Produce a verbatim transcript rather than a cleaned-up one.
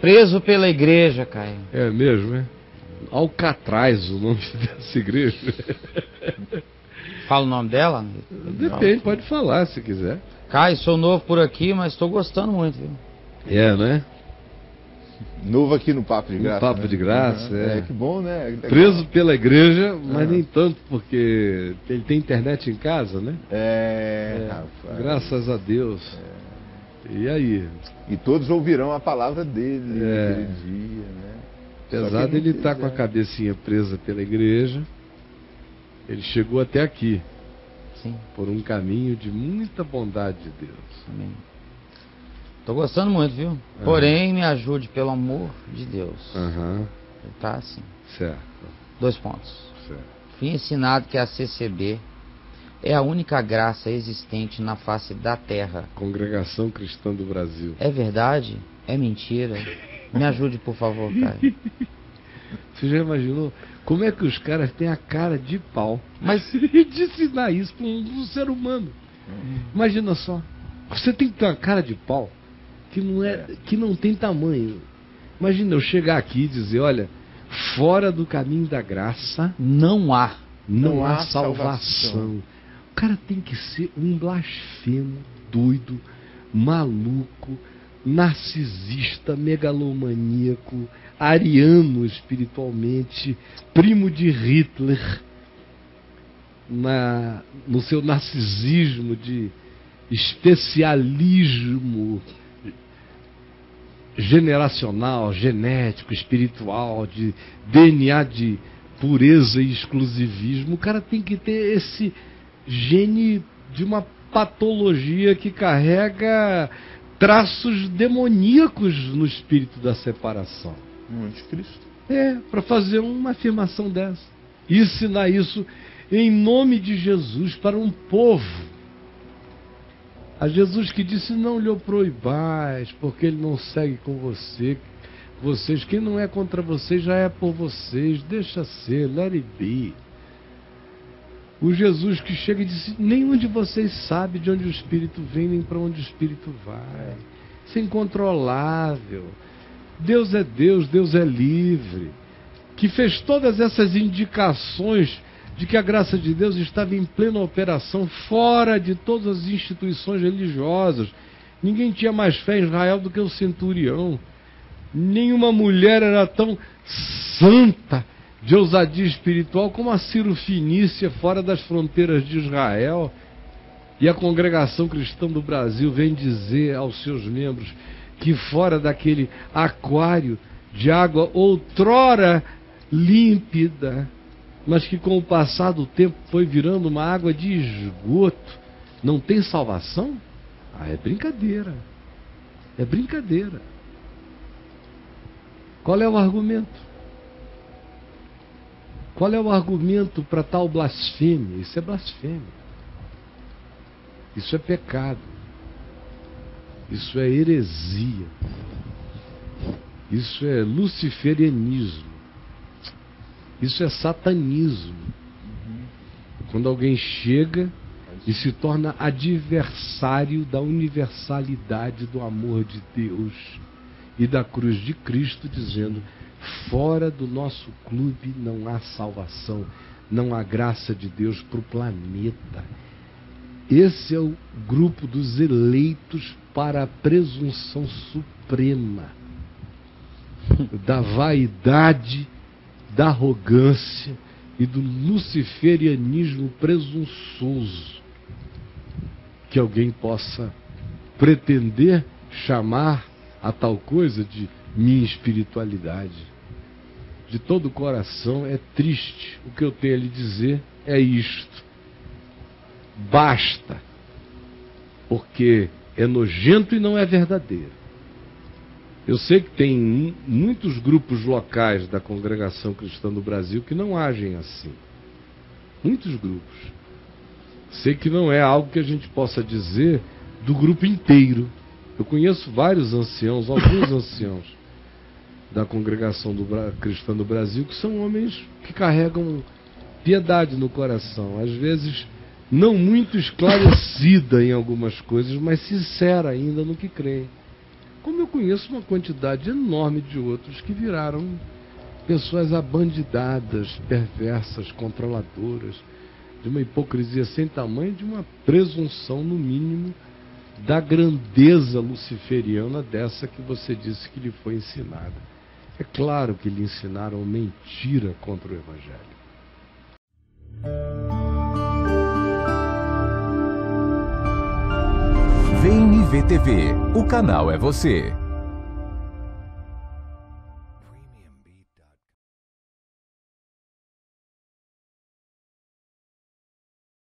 Preso pela igreja, Caio. É mesmo, é? Alcatraz, o nome dessa igreja. Fala o nome dela? Depende, pode falar se quiser. Caio, sou novo por aqui, mas estou gostando muito, viu? É, né? Novo aqui no Papo de Graça. No Papo né? de Graça, é. É, que bom, né? Legal. Preso pela igreja, mas Ah. nem tanto, porque ele tem internet em casa, né? É, É, rapaz. graças a Deus. É. E aí? E todos ouvirão a palavra dele É. naquele dia, né? Apesar dele estar com a cabecinha presa pela igreja, ele chegou até aqui. Sim. Por um caminho de muita bondade de Deus. Amém. Tô gostando muito, viu? Ah. Porém, me ajude pelo amor de Deus. Aham. Tá assim. Certo. Dois pontos. Certo. Fui ensinado que a C C B é a única graça existente na face da terra. Congregação Cristã do Brasil. É verdade? É mentira? Me ajude, por favor, Caio. Você já imaginou como é que os caras têm a cara de pau? Mas de ensinar isso para um, um ser humano. Imagina só. Você tem que ter uma cara de pau que não, é, que não tem tamanho. Imagina eu chegar aqui e dizer, olha, fora do caminho da graça não há. Não, Não há há salvação. salvação. O cara tem que ser um blasfemo, doido, maluco, narcisista, megalomaníaco, ariano espiritualmente, primo de Hitler, na, no seu narcisismo de especialismo generacional, genético, espiritual, de D N A de pureza e exclusivismo. O cara tem que ter esse gene de uma patologia que carrega traços demoníacos no espírito da separação. Um anticristo. É, para fazer uma afirmação dessa. E ensinar isso em nome de Jesus para um povo. A Jesus que disse, não lhe proibais, porque ele não segue com você. Vocês, quem não é contra vocês já é por vocês. Deixa ser, let it be. O Jesus que chega e disse, nenhum de vocês sabe de onde o Espírito vem, nem para onde o Espírito vai. Isso é incontrolável. Deus é Deus, Deus é livre. Que fez todas essas indicações de que a graça de Deus estava em plena operação, fora de todas as instituições religiosas. Ninguém tinha mais fé em Israel do que o centurião. Nenhuma mulher era tão santa de ousadia espiritual como a Ciro Fenícia, fora das fronteiras de Israel. E a Congregação Cristã do Brasil vem dizer aos seus membros que fora daquele aquário de água outrora límpida, mas que com o passar do tempo foi virando uma água de esgoto, não tem salvação? Ah, é brincadeira. É brincadeira. Qual é o argumento? Qual é o argumento para tal blasfêmia? Isso é blasfêmia. Isso é pecado. Isso é heresia. Isso é luciferianismo. Isso é satanismo. Quando alguém chega e se torna adversário da universalidade do amor de Deus e da cruz de Cristo, dizendo, fora do nosso clube não há salvação, não há graça de Deus para o planeta. Esse é o grupo dos eleitos para a presunção suprema da vaidade, da arrogância e do luciferianismo presunçoso que alguém possa pretender chamar a tal coisa de minha espiritualidade. De todo o coração, é triste. O que eu tenho a lhe dizer é isto. Basta, porque é nojento e não é verdadeiro. Eu sei que tem muitos grupos locais da Congregação Cristã do Brasil que não agem assim. Muitos grupos. Sei que não é algo que a gente possa dizer do grupo inteiro. Eu conheço vários anciãos, alguns anciãos da Congregação do Bra... Cristã do Brasil, que são homens que carregam piedade no coração. Às vezes não muito esclarecida em algumas coisas, mas sincera ainda no que creem. Como eu conheço uma quantidade enorme de outros que viraram pessoas abandidadas, perversas, controladoras, de uma hipocrisia sem tamanho, de uma presunção, no mínimo, da grandeza luciferiana dessa que você disse que lhe foi ensinada. É claro que lhe ensinaram mentira contra o Evangelho. V N V T V, o canal é você.